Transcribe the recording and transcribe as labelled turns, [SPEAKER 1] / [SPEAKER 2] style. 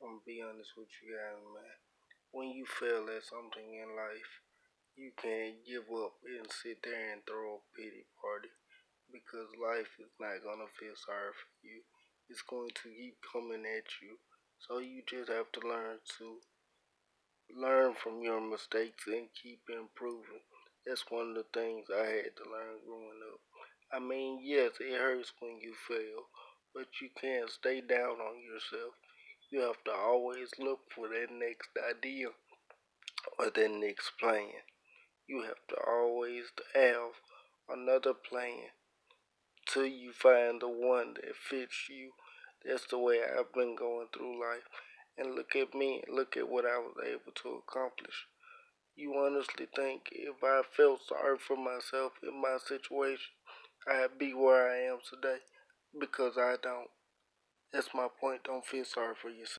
[SPEAKER 1] I'm gonna be honest with you guys, man. When you fail at something in life, you can't give up and sit there and throw a pity party because life is not gonna feel sorry for you. It's going to keep coming at you. So you just have to learn from your mistakes and keep improving. That's one of the things I had to learn growing up. I mean, yes, it hurts when you fail, but you can't stay down on yourself. You have to always look for that next idea or that next plan. You have to always have another plan till you find the one that fits you. That's the way I've been going through life. And look at me, look at what I was able to accomplish. You honestly think if I felt sorry for myself in my situation, I'd be where I am today? Because I don't. That's my point. Don't feel sorry for yourself.